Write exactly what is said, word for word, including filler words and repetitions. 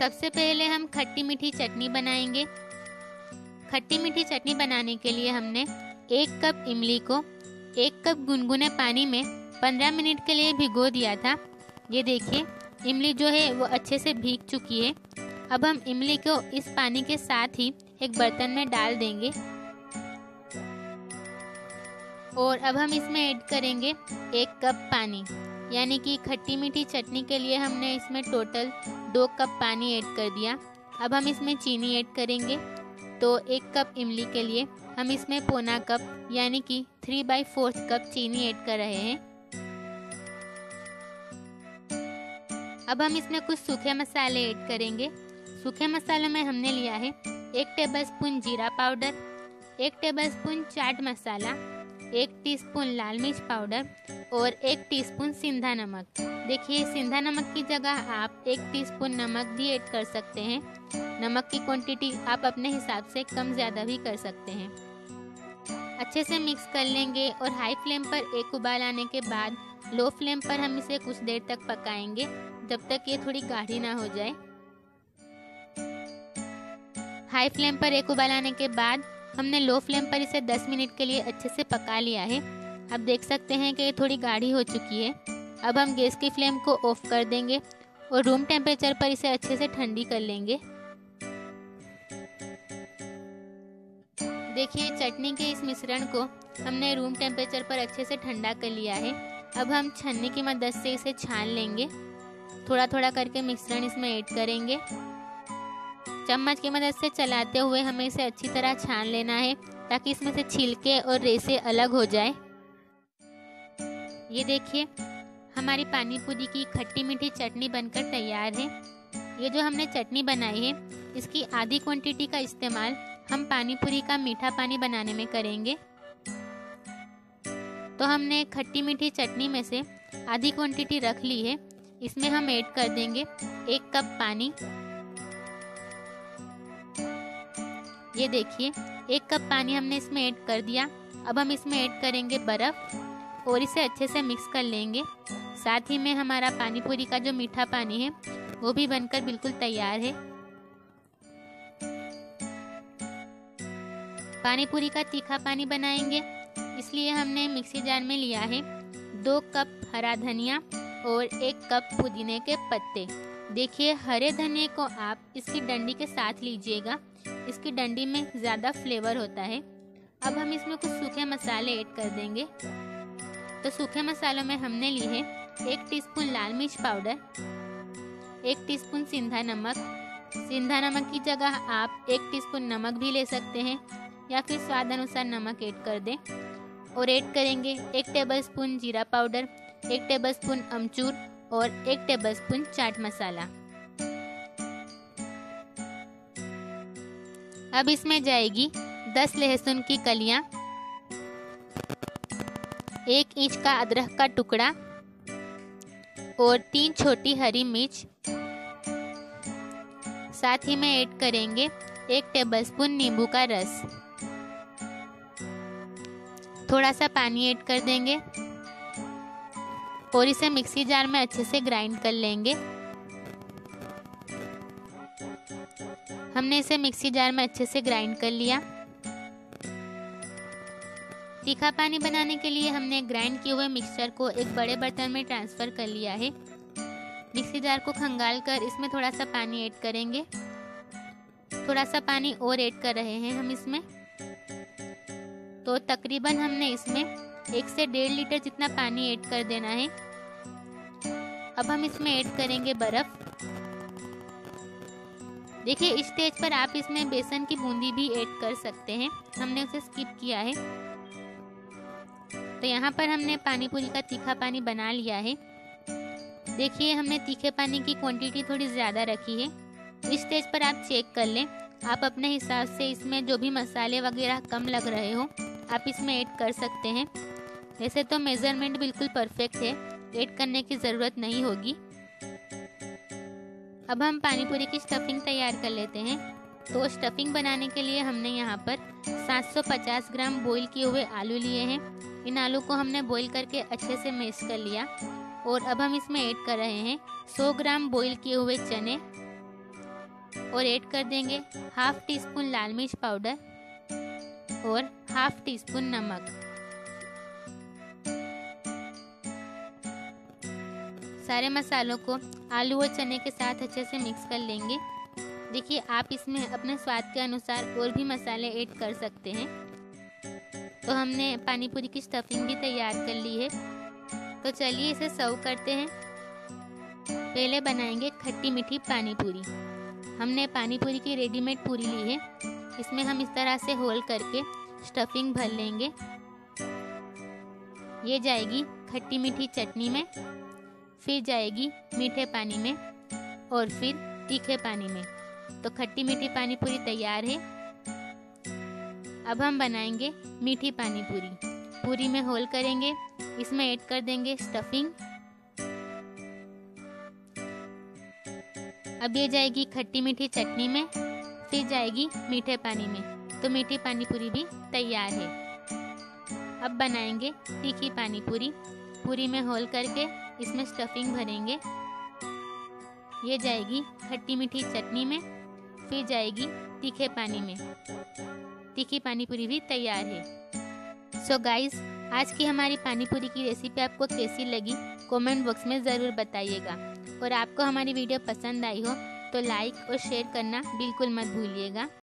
सबसे पहले हम खट्टी मीठी चटनी बनाएंगे। खट्टी मीठी चटनी बनाने के लिए हमने एक कप इमली को एक कप गुनगुने पानी में पंद्रह मिनट के लिए भिगो दिया था। ये देखिए इमली जो है वो अच्छे से भीग चुकी है। अब हम इमली को इस पानी के साथ ही एक बर्तन में डाल देंगे और अब हम इसमें ऐड करेंगे एक कप पानी, यानी कि खट्टी मीठी चटनी के लिए हमने इसमें टोटल दो कप पानी ऐड कर दिया। अब हम इसमें चीनी ऐड करेंगे, तो एक कप इमली के लिए हम इसमें पौना कप यानी कि थ्री बाई फोर्थ कप चीनी ऐड कर रहे हैं। अब हम इसमें कुछ सूखे मसाले ऐड करेंगे। सूखे मसालों में हमने लिया है एक टेबलस्पून जीरा पाउडर, एक टेबलस्पून चाट मसाला, एक टीस्पून लाल मिर्च पाउडर और एक टीस्पून सिंधा नमक। देखिए सिंधा नमक की जगह आप एक टीस्पून नमक भी ऐड कर सकते हैं। नमक की क्वांटिटी आप अपने हिसाब से कम ज़्यादा भी कर सकते हैं। अच्छे से मिक्स कर लेंगे और हाई फ्लेम पर एक उबाल आने के बाद लो फ्लेम पर हम इसे कुछ देर तक पकाएंगे, जब तक ये थोड़ी गाढ़ी ना हो जाए। हाई फ्लेम पर एक उबाल आने के बाद हमने लो फ्लेम पर इसे दस मिनट के लिए अच्छे से पका लिया है। आप देख सकते हैं कि ये थोड़ी गाढ़ी हो चुकी है। अब हम गैस की फ्लेम को ऑफ कर देंगे और रूम टेम्परेचर पर इसे अच्छे से ठंडी कर लेंगे। देखिए चटनी के इस मिश्रण को हमने रूम टेम्परेचर पर अच्छे से ठंडा कर लिया है। अब हम छन्नी की मदद से इसे छान लेंगे। थोड़ा थोड़ा करके मिश्रण इसमें ऐड करेंगे। चम्मच की मदद से चलाते हुए हमें इसे अच्छी तरह छान लेना है, ताकि इसमें से छिलके और रेसे अलग हो जाए। ये देखिए हमारी पानी पूरी की खट्टी मीठी चटनी बनकर तैयार है। ये जो हमने चटनी बनाई है इसकी आधी क्वांटिटी का इस्तेमाल हम पानी पूरी का मीठा पानी बनाने में करेंगे। तो हमने खट्टी मीठी चटनी में से आधी क्वांटिटी रख ली है। इसमें हम ऐड कर देंगे एक कप पानी। ये देखिए एक कप पानी हमने इसमें ऐड कर दिया। अब हम इसमें ऐड करेंगे बर्फ और इसे अच्छे से मिक्स कर लेंगे। साथ ही में हमारा पानी पूरी का जो मीठा पानी है वो भी बनकर बिल्कुल तैयार है। पानी पूरी का तीखा पानी बनाएंगे, इसलिए हमने मिक्सी जार में लिया है दो कप हरा धनिया और एक कप पुदीने के पत्ते। देखिए हरे धनिया को आप इसकी डंडी के साथ लीजिएगा, इसकी डंडी में ज़्यादा फ्लेवर होता है। अब हम इसमें कुछ सूखे मसाले ऐड कर देंगे। तो सूखे मसालों में हमने ली है एक टीस्पून लाल मिर्च पाउडर, एक टीस्पून सिंधा नमक। सिंधा नमक की जगह आप एक टीस्पून नमक भी ले सकते हैं या फिर स्वाद अनुसार नमक ऐड कर दें। और ऐड करेंगे एक टेबलस्पून जीरा पाउडर, एक टेबलस्पून अमचूर और एक टेबलस्पून चाट मसाला। अब इसमें जाएगी दस लहसुन की कलियां, एक इंच का अदरक का टुकड़ा और तीन छोटी हरी मिर्च। साथ ही में ऐड करेंगे एक टेबलस्पून नींबू का रस। थोड़ा सा पानी ऐड कर देंगे और इसे मिक्सी जार में अच्छे से ग्राइंड कर लेंगे। हमने इसे मिक्सी जार में अच्छे से ग्राइंड कर लिया। तीखा पानी बनाने के लिए हमने ग्राइंड किए हुए मिक्सचर को एक बड़े बर्तन में ट्रांसफर कर लिया है। मिक्सी जार को खंगाल कर इसमें थोड़ा सा पानी ऐड करेंगे। थोड़ा सा पानी और ऐड कर रहे हैं हम इसमें। तो तकरीबन हमने इसमें एक से डेढ़ लीटर जितना पानी ऐड कर देना है। अब हम इसमें ऐड करेंगे बर्फ। देखिए इस स्टेज पर आप इसमें बेसन की बूंदी भी ऐड कर सकते हैं, हमने उसे स्किप किया है। तो यहाँ पर हमने पानी पूरी का तीखा पानी बना लिया है। देखिए हमने तीखे पानी की क्वांटिटी थोड़ी ज़्यादा रखी है। इस स्टेज पर आप चेक कर लें, आप अपने हिसाब से इसमें जो भी मसाले वगैरह कम लग रहे हो आप इसमें ऐड कर सकते हैं। वैसे तो मेज़रमेंट बिल्कुल परफेक्ट है, ऐड करने की ज़रूरत नहीं होगी। अब हम पानी पूरी की स्टफिंग तैयार कर लेते हैं। तो स्टफिंग बनाने के लिए हमने यहाँ पर सात सौ पचास ग्राम बॉईल किए हुए आलू लिए हैं। इन आलू को हमने बॉईल करके अच्छे से मैश कर लिया और अब हम इसमें ऐड कर रहे हैं सौ ग्राम बॉईल किए हुए चने, और ऐड कर देंगे हाफ टी स्पून लाल मिर्च पाउडर और हाफ टी स्पून नमक। सारे मसालों को आलू और चने के साथ अच्छे से मिक्स कर लेंगे। देखिए, आप इसमें अपने स्वाद के अनुसार और भी मसाले ऐड कर सकते हैं। तो हमने पानी पूरी की स्टफिंग भी तैयार कर ली है। तो चलिए इसे सर्व करते हैं। पहले बनाएंगे खट्टी मीठी पानी पूरी। हमने पानी पूरी की रेडीमेड पूरी ली है। इसमें हम इस तरह से होल करके स्टफिंग भर लेंगे। ये जाएगी खट्टी मीठी चटनी में, फिर जाएगी मीठे पानी में और फिर तीखे पानी में। तो खट्टी मीठी पानी पूरी तैयार है। अब हम बनाएंगे मीठी पानी पूरी। पूरी में होल करेंगे, इसमें ऐड कर देंगे स्टफिंग। अब ये जाएगी खट्टी मीठी चटनी में, फिर जाएगी मीठे पानी में। तो मीठी पानी पूरी भी तैयार है। अब बनाएंगे तीखी पानी पूरी। पूरी में होल करके इसमें स्टफिंग भरेंगे। ये जाएगी खट्टी मीठी चटनी में, फिर जाएगी तीखे पानी में। तीखी पानी पूरी भी तैयार है। सो गाइस, आज की हमारी पानी पूरी की रेसिपी आपको कैसी लगी कमेंट बॉक्स में ज़रूर बताइएगा। और आपको हमारी वीडियो पसंद आई हो तो लाइक और शेयर करना बिल्कुल मत भूलिएगा।